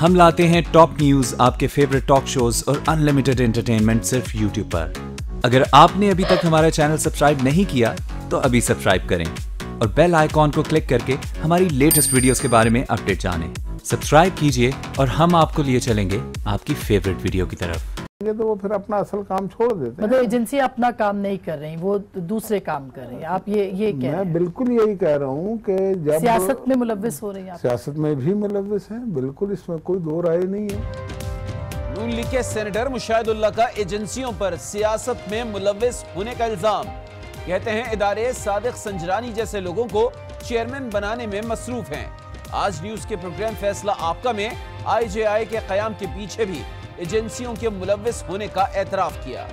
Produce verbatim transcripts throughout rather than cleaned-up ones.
हम लाते हैं टॉप न्यूज, आपके फेवरेट टॉक शोज और अनलिमिटेड एंटरटेनमेंट सिर्फ यूट्यूब पर। अगर आपने अभी तक हमारा चैनल सब्सक्राइब नहीं किया तो अभी सब्सक्राइब करें और बेल आइकॉन को क्लिक करके हमारी लेटेस्ट वीडियोस के बारे में अपडेट जानें। सब्सक्राइब कीजिए और हम आपको लिए चलेंगे आपकी फेवरेट वीडियो की तरफ। तो वो फिर अपना असल काम छोड़ देते हैं। मतलब एजेंसी अपना काम नहीं कर रही, वो दूसरे काम कर रही है। आप ये ये कह रहे हैं? मैं बिल्कुल यही कह रहा हूँ कि जब सियासत में मुलव्विस हो रही है, सियासत में भी मुलव्विस है, बिल्कुल, इसमें कोई दो राय नहीं है। नून लीग के सेनेटर मुशाहिदुल्लाह का एजेंसियों पर सियासत में मुलव्विस होने का इल्जाम। कहते हैं इदारे सादिक संजरानी जैसे लोगों को चेयरमैन बनाने में मसरूफ हैं। आज न्यूज के प्रोग्राम फैसला आपका में आई जे आई के कयाम के पीछे भी एजेंसियों के मुलव्विस होने का एतराफ किया।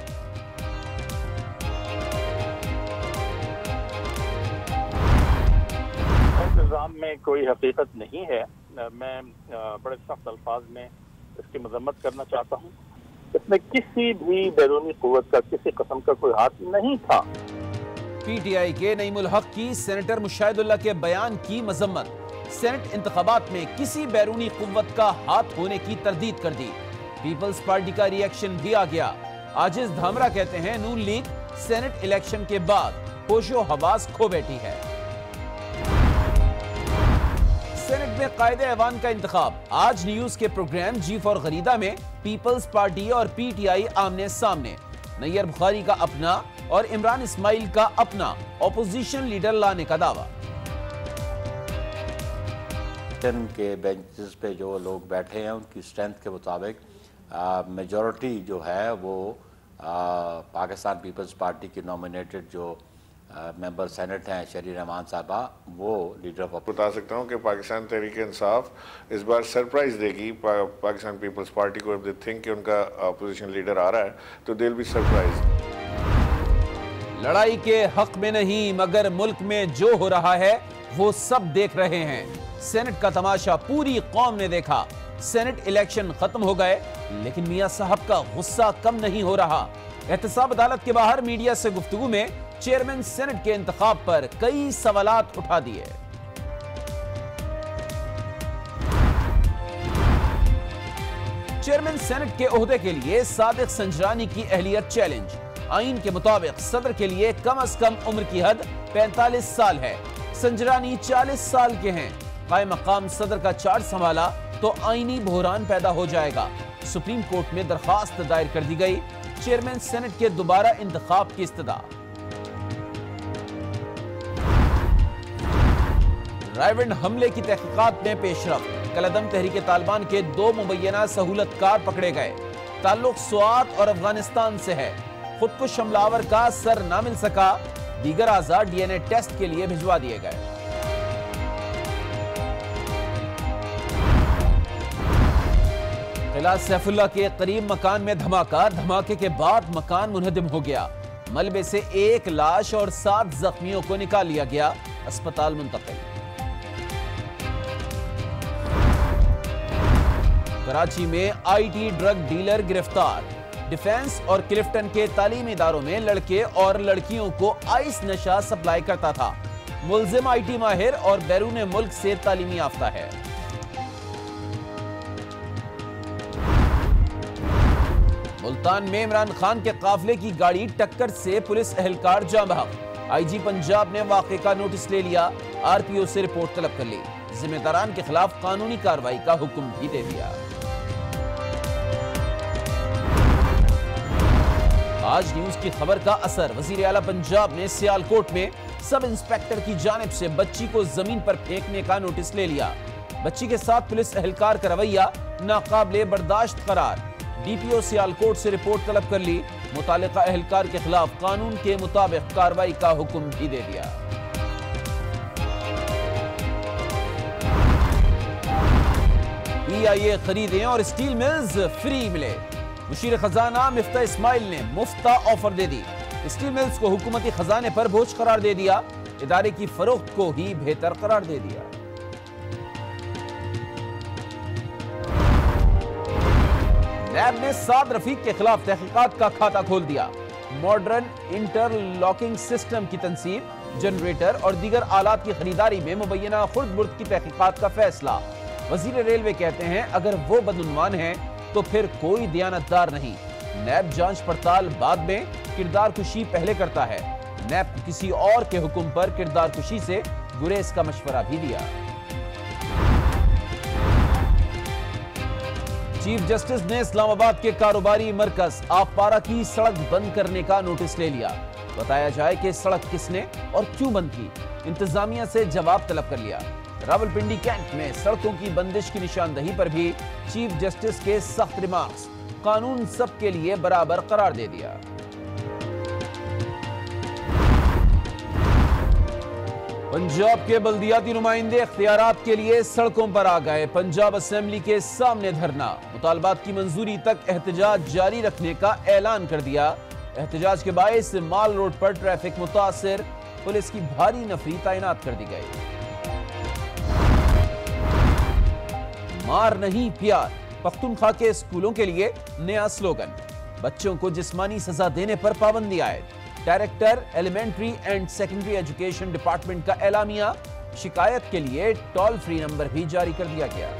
इल्जाम में कोई हकीकत नहीं है। मैं बड़े सख्त अल्फाज में इसकी मजम्मत करना चाहता हूँ। इसमें किसी भी बैरूनी कुव्वत का किसी किस्म का कोई हाथ नहीं था। पीटीआई के नईमुल हक की सेनेटर मुशाहिदुल्लाह के बयान की मजम्मत। सेनेट इंतखाबात में किसी बैरूनी कुव्वत का हाथ होने की तरदीद कर दी। पीपल्स पार्टी का रिएक्शन भी आ गया। आजिज धामरा कहते हैं नून लीग सेनेट इलेक्शन के बाद होशो हवास खो बैठी है। सेनेट में कायदे ऐवान का इंतखाब। आज न्यूज के प्रोग्राम जी फॉर गरीदा में पीपल्स पार्टी और पीटीआई आमने सामने। नैयर बुखारी का अपना और इमरान इस्माइल का अपना ऑपोजिशन लीडर लाने का दावा। के बेंचेस पे जो लोग बैठे हैं उनकी स्ट्रेंथ के मुताबिक मेजॉरिटी जो है वो आ, पाकिस्तान पीपल्स पार्टी की नॉमिनेटेड जो मेंबर सेनेट हैं शरी रहमान साहबा, वो लीडर ऑफ। बता सकता हूँ कि पाकिस्तान तहरीक इंसाफ इस बार सरप्राइज देगी पा, पाकिस्तान पीपल्स पार्टी को। दे थिंक कि उनका अपोजिशन लीडर आ रहा है तो दे विल बी सरप्राइज। लड़ाई के हक में नहीं मगर मुल्क में जो हो रहा है वो सब देख रहे हैं। सेनेट का तमाशा पूरी कौम ने देखा। सेनेट इलेक्शन खत्म हो गए लेकिन मियां साहब का गुस्सा कम नहीं हो रहा। एहतसाब अदालत के बाहर मीडिया से गुफ्तगू में चेयरमैन सेनेट के इंतखाब पर कई सवालात उठा दिए। चेयरमैन सेनेट के ओहदे के लिए सादिक संजरानी की अहलियत चैलेंज। आइन के मुताबिक सदर के लिए कम अज कम उम्र की हद पैंतालीस साल है। संजरानी चालीस साल के हैं। कायम मकाम सदर का चार्ज संभाला तो आईनी बहरान पैदा हो जाएगा। सुप्रीम कोर्ट में दरखास्त दायर कर दी गई। चेयरमैन सेनेट के दोबारा इंतखाब की इस्तदा। रायविंड हमले की तहकीकात में पेशरफ। कलदम तहरीके तालिबान के दो मुबैना सहूलतकार पकड़े गए। ताल्लुक स्वात और अफगानिस्तान से है। खुदकुश हमलावर का सर ना मिल सका। दीगर आज़ा डीएनए टेस्ट के लिए भिजवा दिए गए। किला सैफुल्लाह के करीब मकान में धमाका। धमाके के बाद मकान मुनहदिम हो गया। मलबे से एक लाश और सात जख्मियों को निकाल लिया गया। अस्पताल मुंतकिल। कराची में आईटी ड्रग डीलर गिरफ्तार। डिफेंस और क्लिफ्टन के तालीमी इदारों में लड़के और लड़कियों को आइस नशा सप्लाई करता था। मुल्जिम आईटी माहिर और बैरून मुल्क से तालीमी याफ्ता है। मुल्तान में इमरान खान के काफिले की गाड़ी टक्कर से पुलिस एहलकार जाँ बहक। आईजी पंजाब ने वाक़े का नोटिस ले लिया। आरपीओ से रिपोर्ट तलब कर ली। जिम्मेदारान के खिलाफ कानूनी कार्रवाई का हुक्म भी दे दिया। आज न्यूज की खबर का असर। वजीर आला पंजाब ने सियालकोट में सब इंस्पेक्टर की जानिब से बच्ची को जमीन पर फेंकने का नोटिस ले लिया। बच्ची के साथ पुलिस एहलकार का रवैया नाकाबिले बर्दाश्त करार। डीपीओ सियालकोट से रिपोर्ट तलब कर ली। मुतालिका एहलकार के खिलाफ कानून के मुताबिक कार्रवाई का हुक्म भी दे दिया। पीआईए खरीदें और स्टील मिल्स फ्री मिले। मुशीर खजाना मिफ्ता इस्माइल ने मुफ्ता ऑफर दे दी। स्टील मिल्स को हुकूमती खजाने पर बोझ करार दे दिया। इदारे की फरोख्त को ही बेहतर करार दे दिया। नैब ने साद रफीक के खिलाफ तहकीकात का खाता खोल दिया। मॉडर्न इंटरलॉकिंग सिस्टम की तंसीब, जनरेटर और दीगर आलात की खरीदारी में मुबैना खुर्द बुर्द की तहकीकात का फैसला। वजीर रेलवे कहते हैं अगर वो बदउन्वान है तो फिर कोई दयानतदार नहीं। नैब जांच पड़ताल बाद में, किरदार कुशी पहले करता है। नैब किसी और के हुक्म पर किरदार कुशी से गुरेज का मशवरा भी दिया। चीफ जस्टिस ने इस्लामाबाद के कारोबारी मरकज आपपारा की सड़क बंद करने का नोटिस ले लिया। बताया जाए कि सड़क किसने और क्यों बंद की, इंतजामिया से जवाब तलब कर लिया। रावलपिंडी कैंट में सड़कों की बंदिश की निशानदही पर भी चीफ जस्टिस के सख्त रिमार्क्स, कानून सबके लिए बराबर करार दे दिया। पंजाब के बल्दियाती नुमाइंदे इख्तियारात के लिए सड़कों पर आ गए। पंजाब असेंबली के सामने धरना, मुतालबात की मंजूरी तक एहतजाज जारी रखने का ऐलान कर दिया। एहतजाज के बायस माल रोड पर ट्रैफिक मुतासिर, पुलिस की भारी नफरी तैनात कर दी गई। मार नहीं प्यार, पख्तूनख्वा के स्कूलों के लिए नया स्लोगन। बच्चों को जिस्मानी सजा देने पर पाबंदी आयद। Director elementary and secondary education department का एलामिया, शिकायत के लिए टोल फ्री नंबर भी जारी कर दिया गया।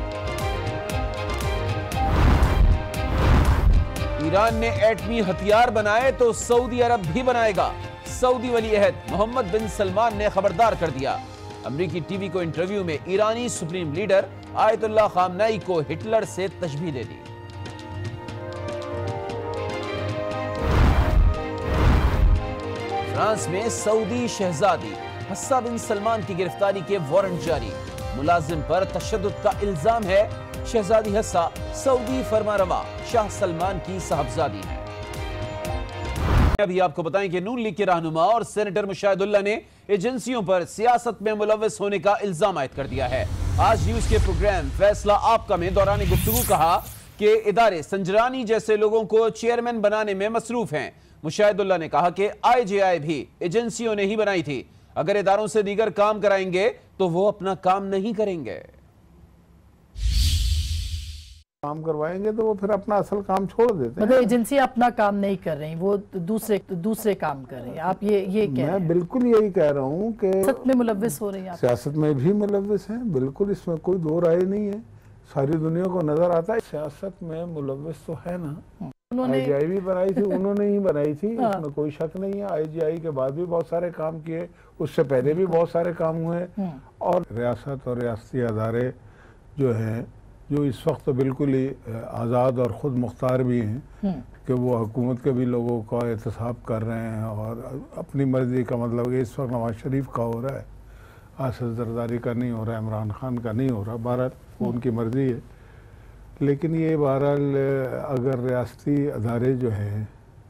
ईरान ने एटमी हथियार बनाए तो सऊदी अरब भी बनाएगा। सऊदी वली अहद मोहम्मद बिन सलमान ने खबरदार कर दिया। अमरीकी टीवी को इंटरव्यू में ईरानी सुप्रीम लीडर आयतुल्लाह खामनाई को हिटलर से तशबीह दे दी। फ्रांस में सऊदी शहजादी हफ्सा बिन सलमान की गिरफ्तारी के वारंट जारी। मुलाजिम पर तशद्दुद का इल्जाम है। शहजादी हफ्सा सऊदी फरमारवा शाह सलमान की साहबजादी है। अभी आपको बताएं कि नून लीग के रहनुमा और सेनेटर मुशाहिदुल्लाह ने एजेंसियों पर सियासत में मुलव्वस होने का इल्जाम आयद कर दिया है। आज न्यूज के प्रोग्राम फैसला आपका में दौरान गुफ्तगू कहा कि इदारे संजरानी जैसे लोगों को चेयरमैन बनाने में मसरूफ हैं। मुशाहिदुल्लाह ने कहा कि आईजेआई भी एजेंसियों ने ही बनाई थी। अगर इदारों से दीगर काम कराएंगे तो वो अपना काम नहीं करेंगे। काम करवाएंगे तो वो फिर अपना असल काम छोड़ देते हैं। मतलब एजेंसी अपना काम नहीं कर रही, वो दूसरे दूसरे काम कर रही हैं। आप ये ये कह रहे हैं? मैं बिल्कुल यही कह रहा हूँ कि सियासत में मुलव्वस हो रही हैं। सियासत में भी मुलव्वस हैं, बिल्कुल, इसमें कोई दो राय नहीं है। सारी दुनिया को नजर आता है सियासत में मुलव्वस तो है ना। आईजीआई भी बनाई थी, उन्होंने ही बनाई थी, इसमें कोई शक नहीं है। आईजीआई के बाद भी बहुत सारे काम किए, उससे पहले भी बहुत सारे काम हुए। और रियासत और रियासती अदारे जो हैं, जो इस वक्त बिल्कुल ही आज़ाद और ख़ुद मुख्तार भी हैं कि वो हुकूमत के भी लोगों का एहतसाब कर रहे हैं और अपनी मर्ज़ी का, मतलब कि इस वक्त नवाज शरीफ का हो रहा है, आसिफ जरदारी का नहीं हो रहा, इमरान खान का नहीं हो रहा। बहरहाल वो उनकी मर्ज़ी है। लेकिन ये बहरहाल अगर रियासती अदारे जो हैं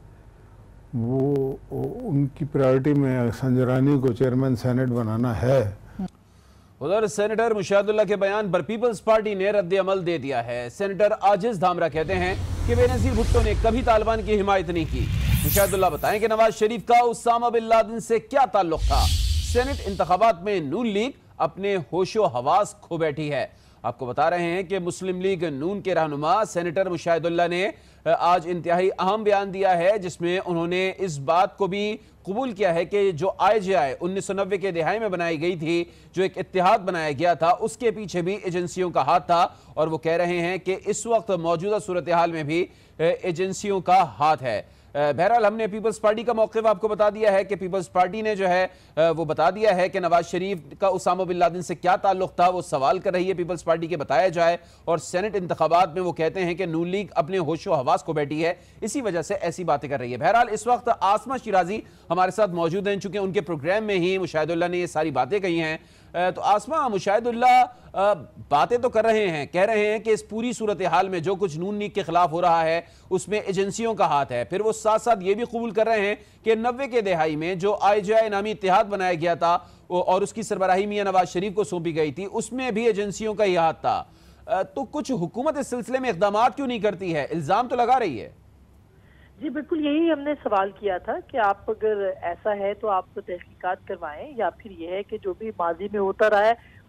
वो उनकी प्रायोरिटी में संजरानी को चेयरमैन सेनेट बनाना है। उधर सेनेटर मुशाहिदुल्लाह के बयान पर पीपल्स पार्टी ने रद्द अमल दे दिया है। सेनेटर आजिज धामरा कहते हैं कि बेनज़ीर भुट्टो ने कभी तालिबान की हिमायत नहीं की। मुशाहिदुल्लाह बताएं कि नवाज शरीफ का उसामा बिन लादेन से क्या ताल्लुक था। सेनेट इंतखाबात में नून लीग अपने होशो हवास खो बैठी है। आपको बता रहे हैं कि मुस्लिम लीग नून के रहनुमा सेनेटर मुशाहिदुल्लाह ने आज इंतहाई अहम बयान दिया है, जिसमें उन्होंने इस बात को भी कबूल किया है कि जो आईजेआई उन्नीस सौ नब्बे के दहाई में बनाई गई थी, जो एक इत्तेहाद बनाया गया था, उसके पीछे भी एजेंसियों का हाथ था। और वो कह रहे हैं कि इस वक्त मौजूदा सूरत हाल में भी एजेंसियों का हाथ है। बहरहाल हमने पीपल्स पार्टी का मौक़िफ़ आपको बता दिया है कि पीपल्स पार्टी ने जो है वो बता दिया है कि नवाज शरीफ का उसामा बिन लादेन से क्या ताल्लुक था, वो सवाल कर रही है पीपल्स पार्टी के, बताया जाए। और सेनेट इंतखाबात में वो कहते हैं कि नून लीग अपने होशो हवास को बैठी है, इसी वजह से ऐसी बातें कर रही है। बहरहाल इस वक्त आसमा शिराजी हमारे साथ मौजूद हैं, चूंकि उनके प्रोग्राम में ही मुशाहिदुल्लाह ने ये सारी बातें कही हैं। तो आसमा, मुशाहिदुल्लाह बातें तो कर रहे हैं, कह रहे हैं कि इस पूरी सूरत हाल में जो कुछ नून लीग के खिलाफ हो रहा है उसमें एजेंसियों का हाथ है। फिर वो साथ साथ ये भी कबूल कर रहे हैं कि नब्बे के दहाई में जो आईजेआई नामी इत्तेहाद बनाया गया था और उसकी सरबराही मियां नवाज शरीफ को सौंपी गई थी, उसमें भी एजेंसियों का ही हाथ था। तो कुछ हुकूमत इस सिलसिले में इकदाम क्यों नहीं करती है? इल्जाम तो लगा रही है। जी बिल्कुल, यही हमने सवाल किया था कि आप अगर ऐसा है तो आप तहकीकात करवाएं, या फिर यह है कि जो भी माजी में होता रहा है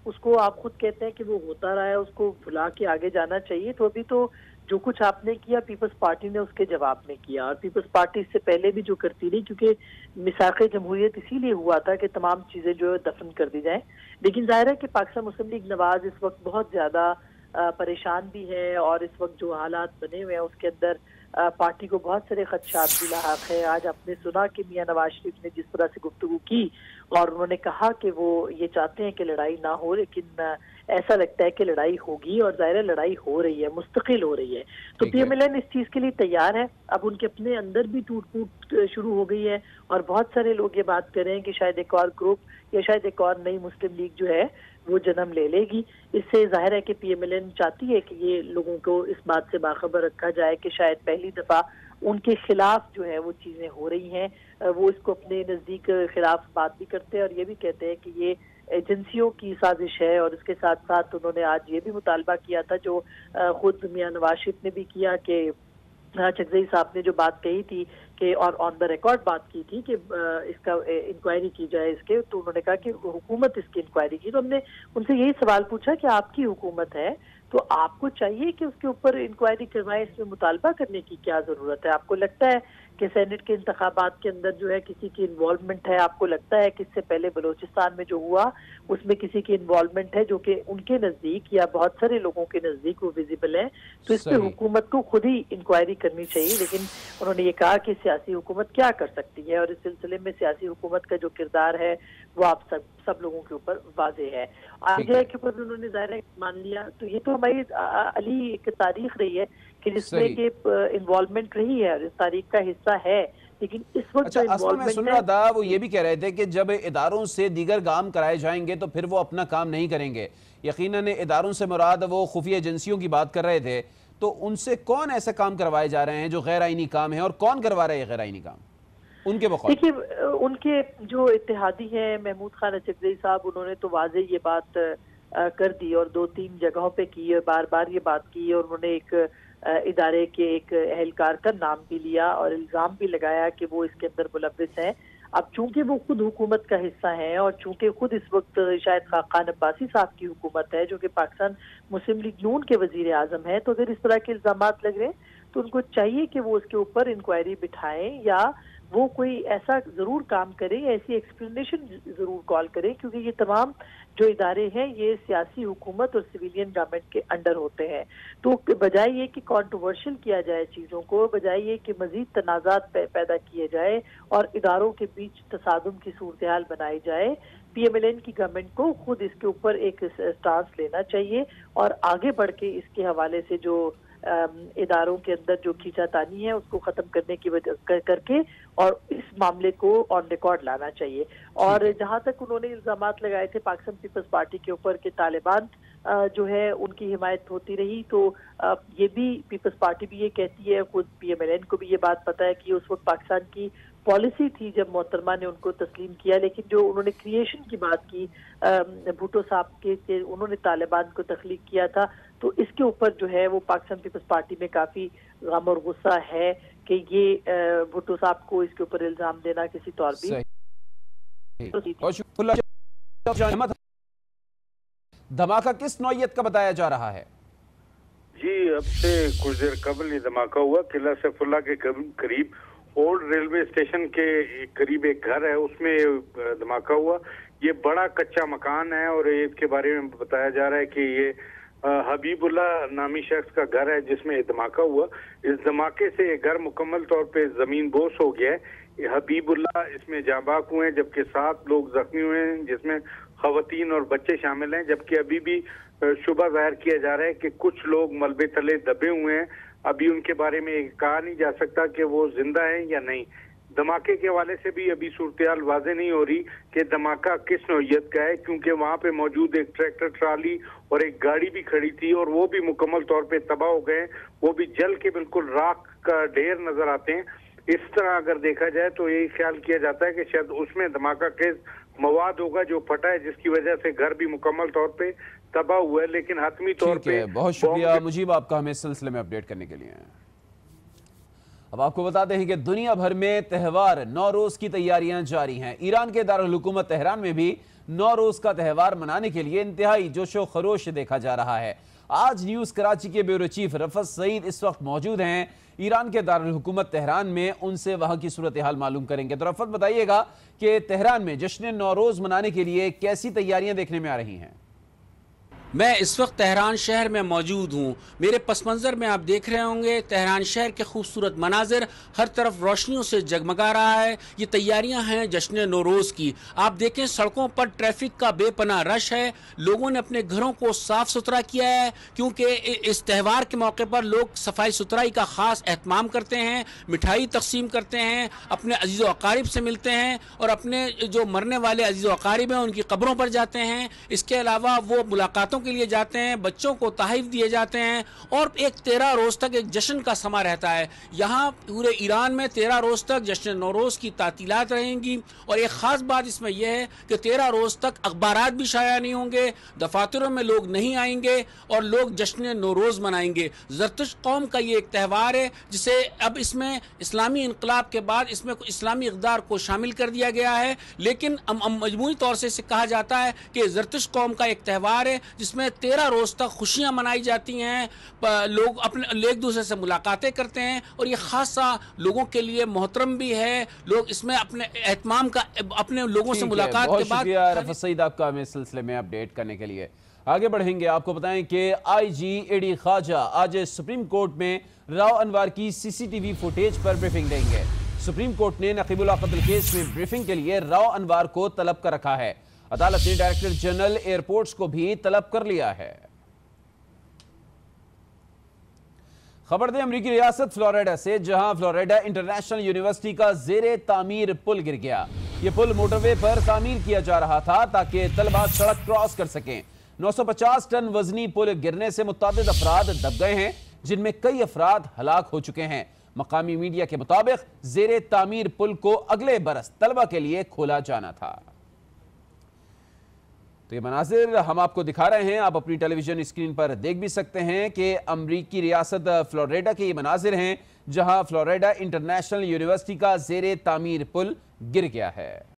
उसको आप खुद कहते हैं कि वो होता रहा है, उसको भुला के आगे जाना चाहिए। तो अभी तो जो कुछ आपने किया पीपल्स पार्टी ने उसके जवाब में किया, और पीपल्स पार्टी इससे पहले भी जो करती रही, क्योंकि मिसाक़े जमहूरियत इसीलिए हुआ था कि तमाम चीज़ें जो है दफन कर दी जाएं। लेकिन जाहिर है कि पाकिस्तान मुस्लिम लीग नवाज इस वक्त बहुत ज़्यादा परेशान भी है, और इस वक्त जो हालात बने हुए हैं उसके अंदर पार्टी को बहुत सारे खदशात भी लाहक है। आज आपने सुना कि मियां नवाज शरीफ ने जिस तरह से गुफ्तगू की और उन्होंने कहा कि वो ये चाहते हैं कि लड़ाई ना हो, लेकिन ऐसा लगता है कि लड़ाई होगी, और ज़ाहिर है लड़ाई हो रही है, मुस्तकिल हो रही है। तो पीएमएलएन इस चीज़ के लिए तैयार है। अब उनके अपने अंदर भी टूट फूट शुरू हो गई है, और बहुत सारे लोग ये बात कर रहे हैं कि शायद एक और ग्रुप या शायद एक और नई मुस्लिम लीग जो है वो जन्म ले लेगी। इससे जाहिर है कि पीएमएलएन चाहती है कि ये लोगों को इस बात से बाखबर रखा जाए कि शायद पहली दफा उनके खिलाफ जो है वो चीजें हो रही हैं। वो इसको अपने नजदीक खिलाफ बात भी करते हैं, और ये भी कहते हैं कि ये एजेंसियों की साजिश है। और इसके साथ साथ उन्होंने आज ये भी मुतालबा किया था, जो खुद मियां नवाज शरीफ ने भी किया, कि चकजई साहब ने जो बात कही थी कि और ऑन द रिकॉर्ड बात की थी कि इसका इंक्वायरी की जाए इसके, तो उन्होंने कहा कि हुकूमत इसकी इंक्वायरी की। तो हमने उनसे यही सवाल पूछा कि आपकी हुकूमत है तो आपको चाहिए कि उसके ऊपर इंक्वायरी करवाए, इसमें मुतालबा करने की क्या जरूरत है? आपको लगता है कि सेनेट के इंतखाबात के अंदर जो है किसी की इन्वॉल्वमेंट है? आपको लगता है कि इससे पहले बलूचिस्तान में जो हुआ उसमें किसी की इन्वॉल्वमेंट है जो कि उनके नजदीक या बहुत सारे लोगों के नजदीक वो विजिबल है? तो इस पे हुकूमत को खुद ही इंक्वायरी करनी चाहिए। लेकिन उन्होंने ये कहा कि सियासी हुकूमत क्या कर सकती है, और इस सिलसिले में सियासी हुकूमत का जो किरदार है वो आप सब सब लोगों के ऊपर वाजे है। आगे के ऊपर उन्होंने ज़ाहिर मान लिया। तो ये तो हमारी अली एक तारीख रही है कि जिसमें कि इन्वॉल्वमेंट रही है, और इस तारीख का हिस्सा है। लेकिन इस वक्त अच्छा, असल में सुन रहा था वो ये भी कह रहे थे कि जब इदारों से दीगर काम कराए जाएंगे तो फिर वो अपना काम नहीं करेंगे। यकीनन इदारों से मुराद वो खुफिया एजेंसियों की बात कर रहे थे। तो उनसे कौन ऐसे काम करवाए जा रहे हैं जो गैर आईनी काम है, और कौन करवा रहे हैं गैर आईनी काम उनके बखौफ? देखिए, उनके जो इत्तेहादी हैं महमूद खान अचकज़ई साहब, उन्होंने तो वाजे ये बात कर दी और दो तीन जगहों पे की है, बार बार ये बात की, और उन्होंने एक इदारे के एक एहलकार का नाम भी लिया और इल्ज़ाम भी लगाया कि वो इसके अंदर मुलव्विस हैं। अब चूंकि वो खुद हुकूमत का हिस्सा हैं, और चूंकि खुद इस वक्त शायद खाकान अब्बासी साहब की हुकूमत है जो कि पाकिस्तान मुस्लिम लीग नून के वजीर आजम है, तो अगर इस तरह के इल्ज़ाम लग रहे हैं तो उनको चाहिए कि वो उसके ऊपर इंक्वायरी बिठाएं, या वो कोई ऐसा जरूर काम करे, ऐसी एक्सप्लेनेशन जरूर कॉल करे, क्योंकि ये तमाम जो इदारे हैं ये सियासी हुकूमत और सिविलियन गवर्नमेंट के अंडर होते हैं। तो बजाय ये कि कंट्रोवर्शियल किया जाए चीज़ों को, बजाय ये कि मजीद तनाज़ात पैदा किए जाए और इदारों के बीच तसादुम की सूरत हाल बनाई जाए, पीएमएलएन की गवर्नमेंट को खुद इसके ऊपर एक स्टांस लेना चाहिए, और आगे बढ़ के इसके हवाले से जो इदारों के अंदर जो खींचातानी है उसको खत्म करने की वजह कर, करके और इस मामले को ऑन रिकॉर्ड लाना चाहिए। और जहां तक उन्होंने इल्जामात लगाए थे पाकिस्तान पीपल्स पार्टी के ऊपर कि तालिबान जो है उनकी हिमायत होती रही, तो ये भी पीपल्स पार्टी भी ये कहती है, खुद पीएमएलएन को भी ये बात पता है कि उस वक्त पाकिस्तान की पॉलिसी थी जब मोहतरमा ने उनको तस्लीम किया। लेकिन जो उन्होंने क्रिएशन की बात की भुट्टो साहब के, के उन्होंने तालिबान को तख्लीक किया था, तो इसके ऊपर जो है वो पाकिस्तान पीपल्स पार्टी में काफी गम और गुस्सा है कि ये भुट्टो साहब को इसके ऊपर इल्जाम देना किसी तौर भी। धमाका किस नौयत का बताया जा रहा है? जी, अब से कुछ देर कबल ये धमाका हुआ किला सैफुल्लाह के करीब ओल्ड रेलवे स्टेशन के करीब एक घर है, उसमें धमाका हुआ। ये बड़ा कच्चा मकान है और इसके बारे में बताया जा रहा है कि ये हबीबुल्ला नामी शख्स का घर है जिसमें धमाका हुआ। इस धमाके से ये घर मुकम्मल तौर पे जमीन बोस हो गया है। हबीबुल्ला इसमें जाबाक हुए हैं, जबकि सात लोग जख्मी हुए हैं जिसमें खवातीन और बच्चे शामिल हैं। जबकि अभी भी शुबा जाहिर किया जा रहा है कि कुछ लोग मलबे तले दबे हुए हैं। अभी उनके बारे में कहा नहीं जा सकता कि वो जिंदा हैं या नहीं। धमाके के हवाले से भी अभी सूरत वाज़ेह नहीं हो रही कि धमाका किस नौयत का है, क्योंकि वहाँ पे मौजूद एक ट्रैक्टर ट्राली और एक गाड़ी भी खड़ी थी और वो भी मुकम्मल तौर पे तबाह हो गए। वो भी जल के बिल्कुल राख का ढेर नजर आते हैं। इस तरह अगर देखा जाए तो यही ख्याल किया जाता है कि शायद उसमें धमाका केस मवाद होगा जो फटा है, जिसकी वजह से घर भी मुकम्मल तौर पे तबाह हुआ है। लेकिन हतमी तौर पे बहुत शुक्रिया मुजीब आपका हमें इस सिलसिले में अपडेट करने के लिए। अब आपको बताते हैं कि दुनिया भर में त्यौहार नौरोज की तैयारियां जारी हैं। ईरान के दारुल हुकूमत तेहरान में भी नौरोज का त्यौहार मनाने के लिए इंतहाई जोशो खरोश देखा जा रहा है। आज न्यूज कराची के ब्यूरो चीफ रफत सईद इस वक्त मौजूद हैं ईरान के दारुल हुकूमत तेहरान में, उनसे वहां की सूरत हाल मालूम करेंगे। तो रफत बताइएगा कि तेहरान में जश्न नौरोज मनाने के लिए कैसी तैयारियां देखने में आ रही हैं? मैं इस वक्त तेहरान शहर में मौजूद हूँ। मेरे पस मंज़र में आप देख रहे होंगे तेहरान शहर के खूबसूरत मनाजिर, हर तरफ रोशनियों से जगमगा रहा है। ये तैयारियां हैं जश्न नौरोज़ की। आप देखें सड़कों पर ट्रैफिक का बेपनाह रश है। लोगों ने अपने घरों को साफ सुथरा किया है क्योंकि इस त्यौहार के मौके पर लोग सफाई सुथराई का ख़ास एहतमाम करते हैं, मिठाई तकसीम करते हैं, अपने अजीज़ व अकारिब से मिलते हैं और अपने जो मरने वाले अजीज़ व अकारिब हैं उनकी कब्रों पर जाते हैं। इसके अलावा वो मुलाकातों के लिए जाते हैं, बच्चों को तोहफे दिए जाते हैं और एक तेरह रोज तक एक जश्न का समा रहता है। यहाँ पूरे ईरान में तेरह रोज तक जश्न नौरोज की तातीलात रहेंगी और एक खास बात इसमें यह है कि तेरह रोज तक अखबारात भी शाया नहीं होंगे, दफातरों में लोग नहीं आएंगे और लोग जश्न नौरोज मनाएंगे। ज़रतुश कौम का ये एक त्यौहार है जिसे अब इसमें इस्लामी इनकलाब के बाद इसमें इस्लामी इक़दार को शामिल कर दिया गया है, लेकिन मजमूई तौर से इसे कहा जाता है कि ज़रतुश कौम का एक त्यौहार है जिसमें तेरह रोज तक खुशियां मनाई जाती हैं, लोग अपने एक दूसरे से मुलाकातें करते हैं और ये खासा लोगों के लिए मोहतरम भी है। लोग इसमें अपने एहतमाम का अपने लोगों से मुलाकात के बाद। रफत सईद आपका हमें इस सिलसिले में अपडेट करने के लिए। आगे बढ़ेंगे, आपको बताएं कि आई जी ए डी ख्वाजा आज सुप्रीम कोर्ट में राव अनवर की सीसीटीवी फुटेज पर ब्रीफिंग देंगे। सुप्रीम कोर्ट ने नकीबुल्लाह कत्ल केस में ब्रीफिंग के लिए राव अनवर को तलब कर रखा है। अदालत ने डायरेक्टर जनरल एयरपोर्ट्स को भी तलब कर लिया है। खबर दें अमेरिकी रियासत फ्लोरिडा से, जहां फ्लोरिडा इंटरनेशनल यूनिवर्सिटी का जेरे तामीर पुल गिर गया। यह पुल मोटरवे पर तामीर किया जा रहा था ताकि तलबा सड़क क्रॉस कर सकें। नौ सौ पचास टन वजनी पुल गिरने से मुतादिद अफराद दब गए हैं, जिनमें कई अफराद हलाक हो चुके हैं। मकामी मीडिया के मुताबिक जेरे तामीर पुल को अगले बरस तलबा के लिए खोला जाना था। तो ये मनाजिर हम आपको दिखा रहे हैं, आप अपनी टेलीविजन स्क्रीन पर देख भी सकते हैं कि अमरीकी रियासत फ्लोरिडा के ये मनाजिर हैं जहां फ्लोरिडा इंटरनेशनल यूनिवर्सिटी का जेरे तामीर पुल गिर गया है।